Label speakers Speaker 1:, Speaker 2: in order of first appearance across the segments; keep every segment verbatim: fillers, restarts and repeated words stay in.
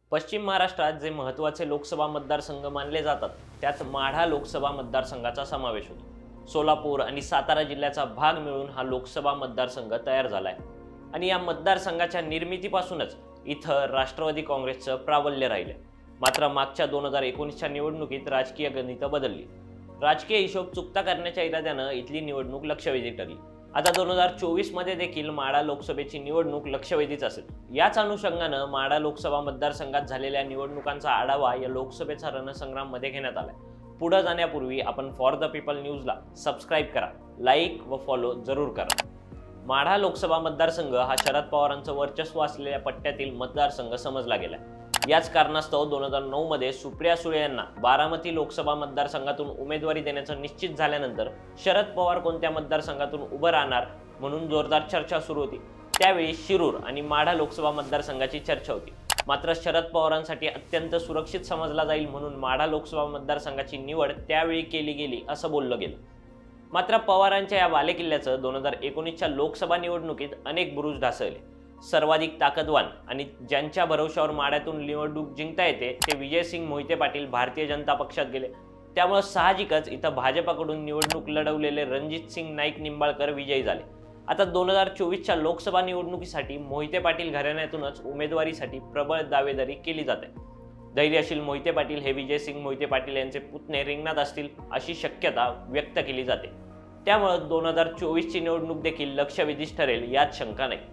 Speaker 1: पश्चिम महाराष्ट्रात जे महत्त्वाचे लोकसभा मतदारसंघ मानले जातात त्यात माढा लोकसभा मतदारसंघाचा समावेश होतो। सोलापूर आणि सातारा जिल्ह्याचा भाग मिळून हा लोकसभा मतदारसंघ तयार झालाय आणि या मतदारसंघाच्या निर्मितीपासूनच इथं राष्ट्रवादी काँग्रेसचं प्राबल्य राहिले। मात्र मागच्या दोन हजार एकोणीसच्या निवडणुकीत राजकीय गणितं बदलली। राजकीय हिशोब चुकता करण्याच्या इराद्यानं इथली निवडणूक लक्षवेधी ठरली। आता दोन हजार चोवीस मध्ये देखील माढा लोकसभेची निवडणूक लक्षवेधीच असेल। याच अनुषंगानं माढा लोकसभा मतदारसंघात झालेल्या निवडणुकांचा आढावा या लोकसभेचा रणसंग्राम मध्ये घेण्यात आलाय। पुढे जाण्यापूर्वी आपण फॉर द पीपल न्यूजला सबस्क्राईब करा, लाईक व फॉलो जरूर करा। माढा लोकसभा मतदारसंघ हा शरद पवारांचं वर्चस्व असलेल्या पट्ट्यातील मतदारसंघ समजला गेला। याच कारणास्तव दोन हजार नऊ मध्ये सुप्रिया सुळे यांना बारामती लोकसभा मतदारसंघातून उमेदवारी देण्याचं निश्चित झाल्यानंतर शरद पवार कोणत्या मतदारसंघातून उभं राहणार म्हणून जोरदार चर्चा सुरू होती। त्यावेळी शिरूर आणि माढा लोकसभा मतदारसंघाची चर्चा होती। मात्र शरद पवारांसाठी अत्यंत सुरक्षित समजला जाईल म्हणून माढा लोकसभा मतदारसंघाची निवड त्यावेळी केली गेली असं बोललं गेलं। मात्र पवारांच्या या बालेकिल्ल्याचं दोन हजार एकोणीसच्या लोकसभा निवडणुकीत अनेक बुरुज ढासळले। सर्वाधिक ताकदवान आणि ज्यांच्या भरवशावर माढ्यातून निवडणूक जिंकता येते ते विजयसिंग मोहिते पाटील भारतीय जनता पक्षात गेले। त्यामुळे साहजिकच इथं भाजपकडून निवडणूक लढवलेले रणजित सिंग नाईक निंबाळकर विजयी झाले। आता दोन हजार चोवीसच्या लोकसभा निवडणुकीसाठी मोहिते पाटील घराण्यातूनच उमेदवारीसाठी प्रबळ दावेदारी केली जाते। धैर्यशील मोहिते पाटील हे विजयसिंग मोहिते पाटील यांचे पुतणे रिंगणात असतील अशी शक्यता व्यक्त केली जाते। त्यामुळे दोन हजार चोवीसची निवडणूक देखील लक्षवेधीच ठरेल यात शंका नाही।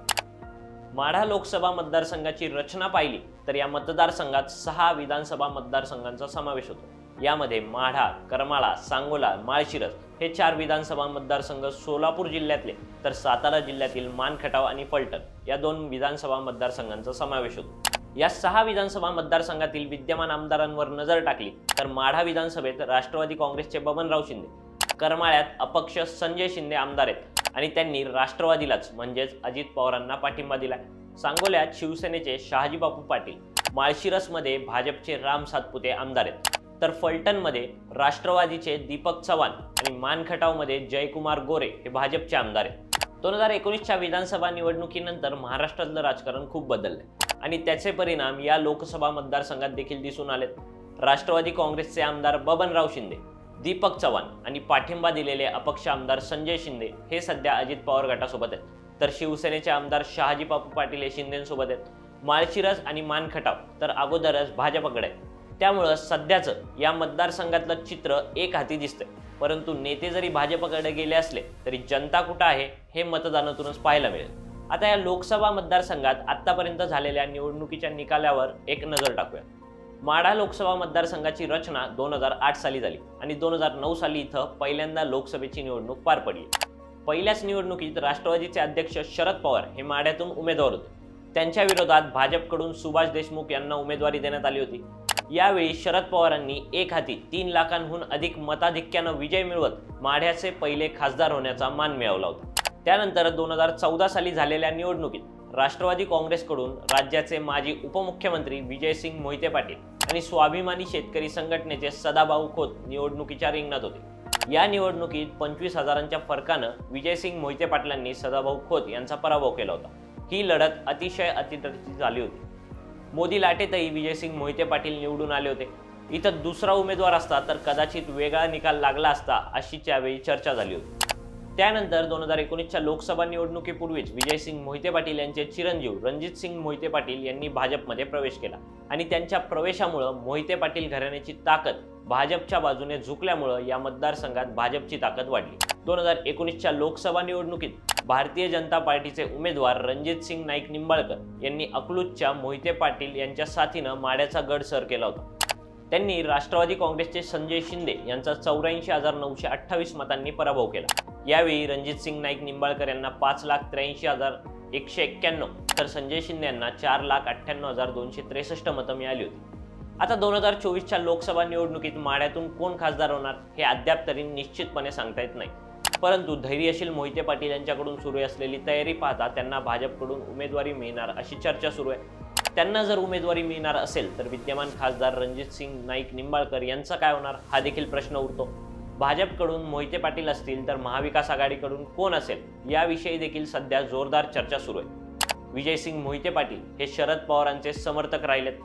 Speaker 1: माढा लोकसभा मतदारसंघाची रचना पाहिली तर या मतदारसंघात सहा विधानसभा मतदारसंघांचा समावेश होतो। यामध्ये माढा, करमाळा, सांगोला, माळशिरस हे चार विधानसभा मतदारसंघ सोलापूर जिल्ह्यातले तर सातारा जिल्ह्यातील मानखटाव आणि फलटण या दोन विधानसभा मतदारसंघांचा समावेश होतो। या सहा विधानसभा मतदारसंघातील विद्यमान आमदारांवर नजर टाकली तर माढा विधानसभेत राष्ट्रवादी काँग्रेसचे बबनराव शिंदे, करमाळ्यात अपक्ष संजय शिंदे आमदार आहेत आणि त्यांनी राष्ट्रवादीलाच म्हणजेच अजित पवारांना पाठिंबा दिलाय। सांगोल्यात शिवसेनेचे शहाजी बापू पाटील, माळशिरसमध्ये भाजपचे राम सातपुते आमदार आहेत तर फलटणमध्ये राष्ट्रवादीचे दीपक चव्हाण आणि मानखटावमध्ये जयकुमार गोरे हे भाजपचे आमदार आहेत। दोन हजार एकोणीसच्या विधानसभा निवडणुकीनंतर महाराष्ट्रातलं राजकारण खूप बदललंय आणि त्याचे परिणाम या लोकसभा मतदारसंघात देखील दिसून आलेत। राष्ट्रवादी काँग्रेसचे आमदार बबनराव शिंदे, दीपक चव्हाण आणि पाठिंबा दिलेले अपक्ष आमदार संजय शिंदे हे सध्या अजित पवार गटासोबत आहेत तर शिवसेनेचे आमदार शहाजी बापू पाटील हे शिंदेसोबत आहेत। माळशिरस आणि मानखटाव तर अगोदरच भाजपकडे आहेत। त्यामुळे सध्याचं या मतदारसंघातलं चित्र एक हाती दिसतंय, परंतु नेते जरी भाजपकडे गेले असले तरी जनता कुठं आहे हे मतदानातूनच पाहायला मिळेल। आता या लोकसभा मतदारसंघात आतापर्यंत झालेल्या निवडणुकीच्या निकालावर एक नजर टाकूया। माढा लोकसभा मतदारसंघाची रचना दोन हजार आठ साली झाली आणि दोन हजार नऊ साली इथं पहिल्यांदा लोकसभेची निवडणूक पार पडली। पहिल्याच निवडणुकीत राष्ट्रवादीचे अध्यक्ष शरद पवार हे माढ्यातून उमेदवार होते। त्यांच्या विरोधात भाजपकडून सुभाष देशमुख यांना उमेदवारी देण्यात आली होती। यावेळी शरद पवारांनी एक हाती तीन लाखांहून अधिक मताधिक्यानं विजय मिळवत माढ्याचे पहिले खासदार होण्याचा मान मिळवला होता। त्यानंतर दोन हजार चौदा साली झालेल्या निवडणुकीत राष्ट्रवादी काँग्रेसकडून राज्याचे माजी उपमुख्यमंत्री विजयसिंग मोहिते पाटील आणि स्वाभिमानी शेतकरी संघटनेचे सदाभाऊ खोत निवडणुकीच्या रिंगणात होते। या निवडणुकीत पंचवीस हजारांच्या फरकानं विजयसिंग मोहिते पाटलांनी सदाभाऊ खोत यांचा पराभव केला होता। ही लढत अतिशय अतिरथी झाली होती। मोदी लाटेतही विजयसिंग मोहिते पाटील निवडून आले होते। इथं दुसरा उमेदवार असता तर कदाचित वेगळा निकाल लागला असता अशी त्यावेळी चर्चा झाली होती। त्यानंतर दोन हजार एकोणीसच्या लोकसभा निवडणुकीपूर्वीच विजयसिंग मोहिते पाटील यांचे चिरंजीव रणजित सिंग मोहिते पाटील यांनी भाजपमध्ये प्रवेश केला आणि त्यांच्या प्रवेशामुळे मोहिते पाटील घराण्याची ताकद भाजपच्या बाजूने झुकल्यामुळे या मतदारसंघात भाजपची ताकद वाढली। दोन हजार एकोणीसच्या लोकसभा निवडणुकीत भारतीय जनता पार्टीचे उमेदवार रणजित सिंग नाईक निंबाळकर यांनी अकलूजच्या मोहिते पाटील यांच्या साथीनं माढ्याचा गड सर केला होता। त्यांनी राष्ट्रवादी काँग्रेसचे संजय शिंदे यांचा चौऱ्याऐंशी हजार नऊशे अठ्ठावीस मतांनी पराभव केला। यावेळी रणजित सिंग नाईक निंबाळकर यांना पाच लाख त्र्याऐंशी हजार एकशे एक्क्याण्णव तर संजय शिंदे यांना चार लाख अठ्ठ्याण्णव हजार दोनशे त्रेसष्ट मतं मिळाली होती। आता दोन हजार चोवीसच्या लोकसभा निवडणुकीत माढ्यातून कोण खासदार होणार हे अद्याप तरी निश्चितपणे सांगता येत नाही, परंतु धैर्यशील मोहिते पाटील यांच्याकडून सुरू असलेली तयारी पाहता त्यांना भाजपकडून उमेदवारी मिळणार अशी चर्चा सुरू आहे। त्यांना जर उमेदवारी मिळणार असेल तर विद्यमान खासदार रणजित सिंग नाईक निंबाळकर यांचा काय होणार हा देखील प्रश्न उरतो। भाजपकडून मोहिते पाटील असतील तर महाविकास आघाडीकडून कोण असेल याविषयी देखील सध्या जोरदार चर्चा सुरू आहे। विजयसिंग मोहिते पाटील हे शरद पवारांचे समर्थक राहिलेत।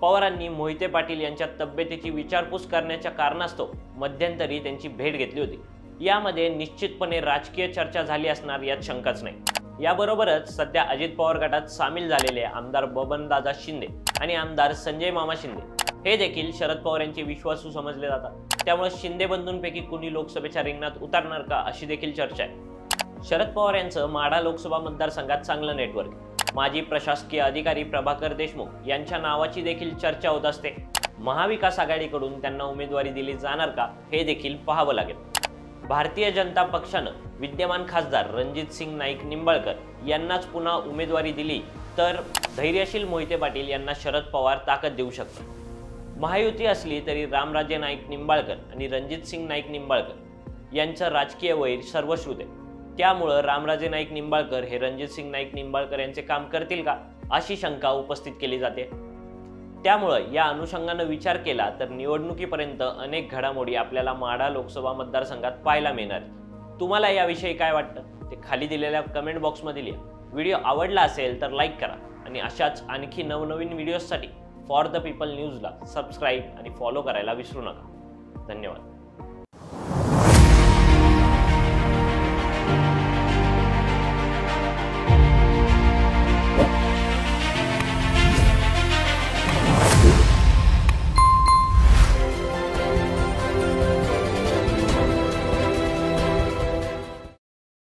Speaker 1: पवारांनी मोहिते पाटील यांच्या तब्येतीची विचारपूस करण्याच्या कारणास्तव मध्यंतरी त्यांची भेट घेतली होती। यामध्ये निश्चितपणे राजकीय चर्चा झाली असणार यात शंकाच नाही। याबरोबरच सध्या अजित पवार गटात सामील झालेले आमदार बबनदादा शिंदे आणि आमदार संजय मामा शिंदे हे देखील शरद पवार यांचे विश्वासू समजले जातात। त्यामुळे शिंदे बंधूंपैकी कुणी लोकसभेच्या रिंगणात उतरणार का अशी देखील चर्चा आहे। शरद पवार यांचं माढा लोकसभा मतदारसंघात चांगलं नेटवर्क, माजी प्रशासकीय अधिकारी प्रभाकर देशमुख यांच्या नावाची देखील चर्चा होत असते। महाविकास आघाडीकडून त्यांना उमेदवारी दिली जाणार का हे देखील पाहावं लागेल। भारतीय जनता पक्षानं विद्यमान खासदार रणजित सिंग नाईक निंबाळकर यांनाच पुन्हा उमेदवारी दिली तर धैर्यशील मोहिते पाटील यांना शरद पवार ताकद देऊ शकतात। महायुती असली तरी रामराजे नाईक निंबाळकर आणि रणजित सिंग नाईक निंबाळकर यांचं राजकीय वैर सर्वश्रुत आहे। त्यामुळं रामराजे नाईक निंबाळकर हे रणजित सिंग नाईक निंबाळकर यांचे काम करतील का अशी शंका उपस्थित केली जाते। त्यामुळं या अनुषंगानं विचार केला तर निवडणुकीपर्यंत अनेक घडामोडी आपल्याला माढा लोकसभा मतदारसंघात पाहायला मिळणार। तुम्हाला याविषयी काय वाटतं ते खाली दिलेल्या कमेंट बॉक्समध्ये लिहा। व्हिडिओ आवडला असेल तर लाईक करा आणि अशाच आणखी नवनवीन व्हिडिओजसाठी फॉर द पीपल न्यूजला सबस्क्राईब आणि फॉलो करायला विसरू नका। धन्यवाद।